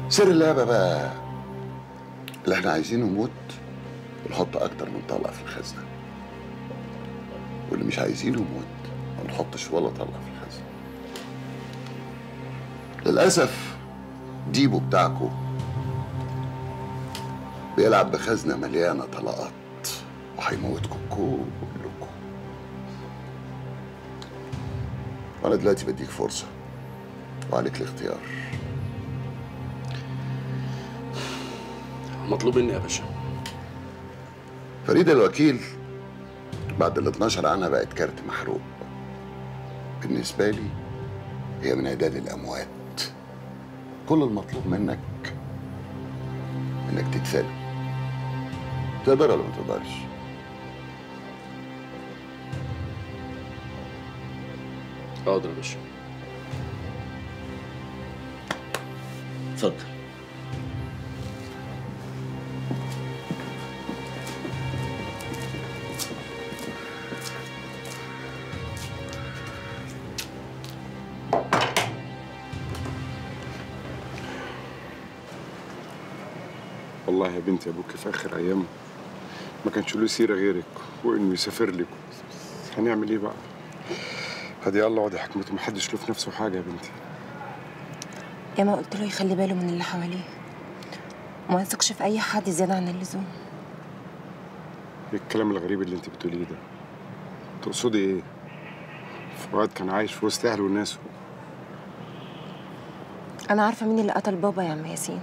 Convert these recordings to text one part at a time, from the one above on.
سر اللعبة بقى اللي احنا عايزينه موت ونحط أكتر من طلقة في الخزنة، واللي مش عايزينه موت ما نحطش ولا طلقة في الخزنة. للأسف ديبو بتاعكو بيلعب بخزنة مليانة طلقات وهيموتكم كلكم. وأنا دلوقتي بديك فرصة وعليك الاختيار. مطلوب مني يا باشا. فريدة الوكيل بعد ال 12 عنها بقت كارت محروق. بالنسبة لي هي من عداد الأموات. كل المطلوب منك إنك تتسلم. تقدر ولا ما تقدرش؟ اقدر يا باشا. اتفضل. والله يا بنتي ابوك في اخر ايامه ما كانش له سيره غيرك وانه يسافر لك. هنعمل ايه بقى؟ هدي الله وادي حكمته، محدش له في نفسه حاجه يا بنتي. يا ما قلت له يخلي باله من اللي حواليه وما يثقش في اي حد زياده عن اللزوم. ايه الكلام الغريب اللي انت بتقوليه ده؟ تقصدي ايه؟ فؤاد كان عايش في وسط اهله وناسه. انا عارفه مين اللي قتل بابا يا عم ياسين.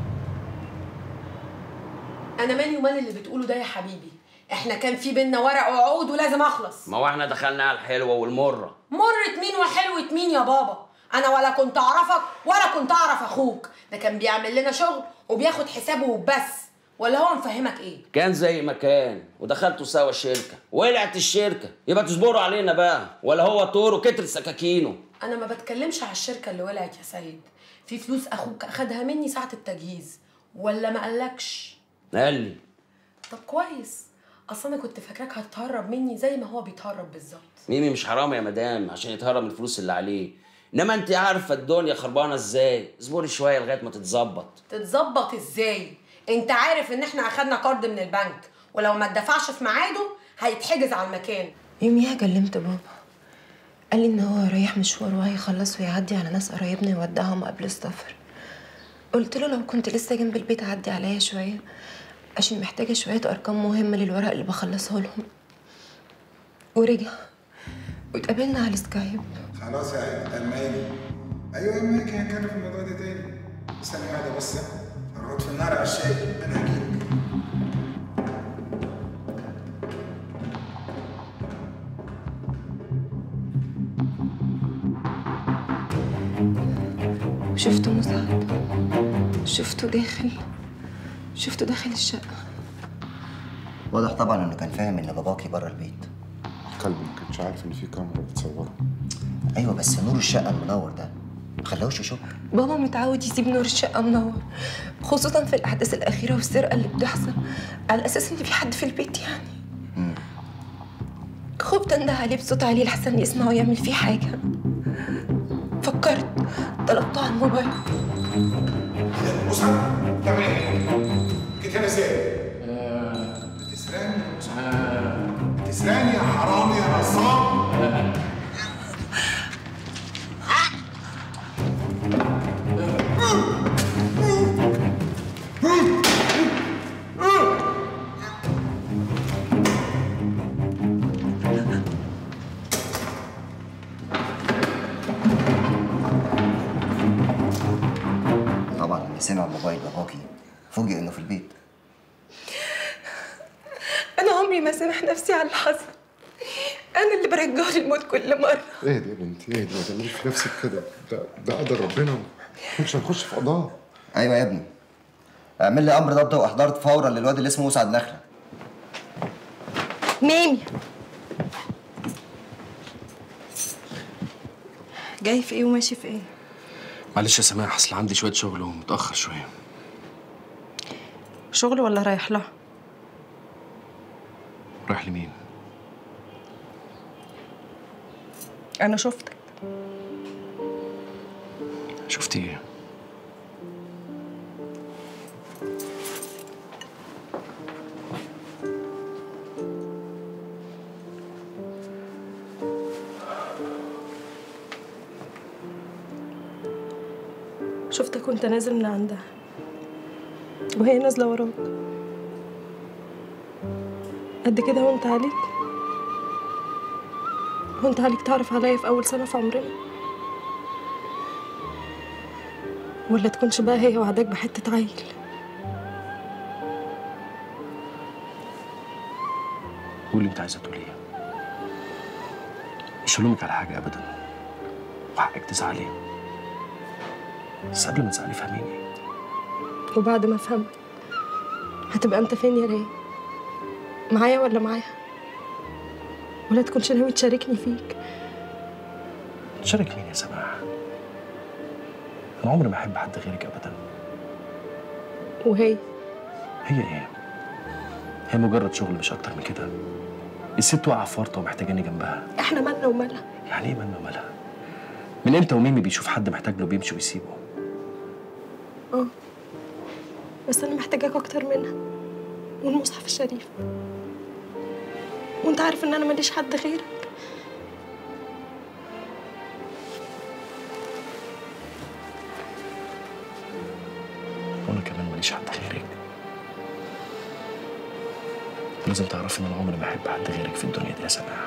انا مالي ومال اللي بتقوله ده يا حبيبي. احنا كان في بينا ورق وعقود ولازم اخلص. ما هو احنا دخلنا على الحلوه والمره. مرت مين وحلوة مين يا بابا؟ انا ولا كنت اعرفك ولا كنت اعرف اخوك. ده كان بيعمل لنا شغل وبياخد حسابه وبس. ولا هو مفهمك ايه؟ كان زي ما كان ودخلتوا سوا الشركه ولعت الشركه، يبقى تصبروا علينا بقى ولا هو طور وكتر سكاكينه. انا ما بتكلمش على الشركه اللي ولعت يا سيد. في فلوس اخوك اخدها مني ساعه التجهيز ولا ما قالكش؟ قال لي. طب كويس. اصل انا كنت فاكراك هتهرب مني زي ما هو بيتهرب بالظبط. ميمي مش حرام يا مدام عشان يتهرب من الفلوس اللي عليه، انما انت عارفه الدنيا خربانه ازاي. اصبري شويه لغايه ما تتظبط. تتظبط ازاي؟ انت عارف ان احنا اخدنا قرض من البنك ولو ما اتدفعش في ميعاده هيتحجز على المكان. يوميها كلمت بابا قال لي ان هو رايح مشوار وهيخلص ويعدي على ناس قرايبنا يودعهم قبل السفر. قلت له لو كنت لسه جنب البيت عدي عليا شويه عشان محتاجه شويه ارقام مهمه للورق اللي بخلصه لهم. ورجع واتقابلنا على السكايب. خلاص يا الماني. ايوه الماني كان هنتكلم في الموضوع ده تاني. ثانية واحدة بس هرقد في النار على الشاي انا هجيلك. شفته مساعد، شفته داخل الشقة. واضح طبعا انه كان فاهم ان باباكي بره البيت. الكلب ما كانش عارف ان في كاميرا بتصوره. ايوه بس نور الشقة المنور ده ما خلاهوش يشك. بابا متعود يسيب نور الشقة منور خصوصا في الأحداث الأخيرة والسرقة اللي بتحصل على أساس إن في حد في البيت يعني. خفت انده عليه بصوت عالي لحسن يسمعه ويعمل فيه حاجة. فكرت طلبته على الموبايل. مصعب بتعمل ايه؟ جيت هنا ازاي؟ بتسرقني يا حرامي يا نصاب. طبعا لما سمع موبايل باباكي فوجئ انه في البيت. أنا عمري ما سامح نفسي على اللي حصل. أنا اللي برجعه للموت كل مرة. اهدي يا بنتي اهدي، ما تعمليش في نفسك كده. ده قدر ربنا، مش هنخش في قضاء. ايوه يا ابني، اعمل لي امر ضبط واحضار فورا للواد اللي اسمه مسعد نخله. ميمي جاي في ايه وماشي في ايه؟ معلش يا سماح، اصل عندي شويه شغل ومتاخر شويه. شغل ولا رايح لها؟ رايح لمين؟ أنا شفتك. شفتي ايه؟ شفتك وانت نازل من عندها وهي نازله وراك. قد كده وانت عليك تعرف عليا في اول سنه في عمرنا، ولا تكونش بقى هي وعداك بحته عيل؟ قولي اللي انت عايزه تقوليه، مش هلومك على حاجه ابدا، وحقك تزعلي، بس قبل ما تزعلي فهميني. وبعد ما افهمك هتبقى انت فين يا ريا؟ معايا ولا معاها؟ ولا تكونش ناوي تشاركني فيك؟ تشارك مين يا سماح؟ انا عمري ما احب حد غيرك ابدا. وهي ايه؟ هي مجرد شغل مش اكتر من كده. الست واقعه في ورطه ومحتاجاني جنبها. احنا مالنا ومالها؟ يعني ايه مالنا ومالها؟ من امتى وميمي بيشوف حد محتاج له بيمشي ويسيبه؟ بس انا محتاجاك اكتر منها والمصحف الشريف، وانت عارف ان انا ماليش حد غيرك. وانا كمان ماليش حد غيرك. لازم تعرفي ان انا عمري ما احب حد غيرك في الدنيا دي يا سماح.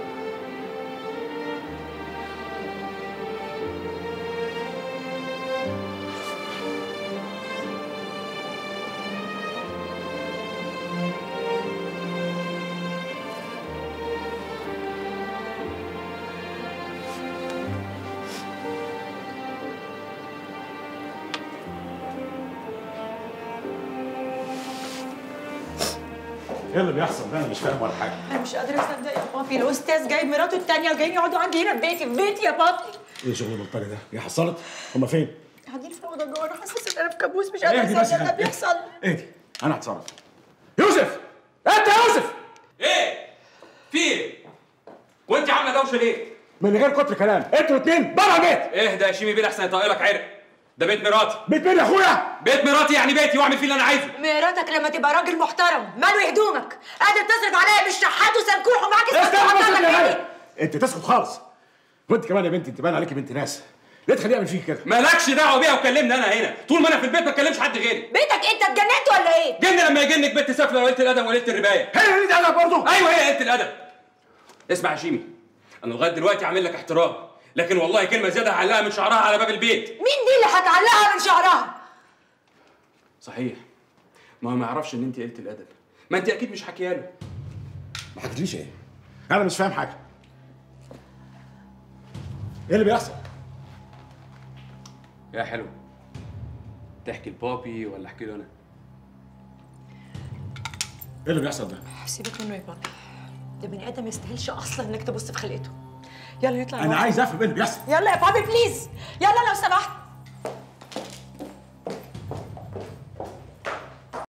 ايه اللي بيحصل ده؟ انا مش فاهم ولا حاجه. انا مش قادره اصدق يا بابي، الاستاذ جايب مراته الثانيه وجايين يقعدوا عندي هنا في بيتي يا بابي. ايه شغل البلطجه ده؟ هي حصلت؟ هما فين؟ قاعدين في الاوضه جوه، انا حاسس ان انا في كابوس، مش قادره اصدق ده بيحصل. اهدي انا هتصرف. يوسف! انت يا يوسف! ايه؟ في ايه؟ وانت عامله دوشه ليه؟ من غير كتر كلام، انتوا الاثنين بره البيت! اهدى يا شيمي بيه احسن يطقلك عرق. ده بيت مراتي. بيت مين يا اخويا؟ بيت مراتي يعني بيتي واعمل فيه اللي انا عايزه. مراتك لما تبقى راجل محترم ماله هدومك؟ قادر تصرف عليا بالشحات وسنكوح ومعاك استنى انت تسكت خالص. وانت كمان يا بنتي انت باين عليكي بنت ناس. ليه تخليه يعمل فيك كده؟ مالكش دعوه بيها وكلمني انا هنا، طول ما انا في البيت ما اتكلمش حد غيري. بيتك انت اتجننت ولا ايه؟ جن لما يجنك بنت سافله وقلت الادب وقلت الربايه. هي قلت الادب برضه؟ ايوه هي قلت الادب. اسمع يا شيمي، انا لغايه دلوقتي عامل لك احترام، لكن والله كلمه زياده هعلقها من شعرها على باب البيت. مين دي اللي هتعلقها من شعرها؟ صحيح، ما هو ما يعرفش ان انت قلت الادب، ما انت اكيد مش حكيها له. ما حكيتليش ايه؟ انا مش فاهم حاجه. ايه اللي بيحصل؟ يا حلو، تحكي لبابي ولا احكي له انا؟ ايه اللي بيحصل ده؟ سيبك منه يا بابي، ده بني ادم ما يستاهلش اصلا انك تبص في خلقته. يلا نطلع. انا عايز افهم ايه اللي بيحصل. يلا يا بابي بليز، يلا لو سمحت.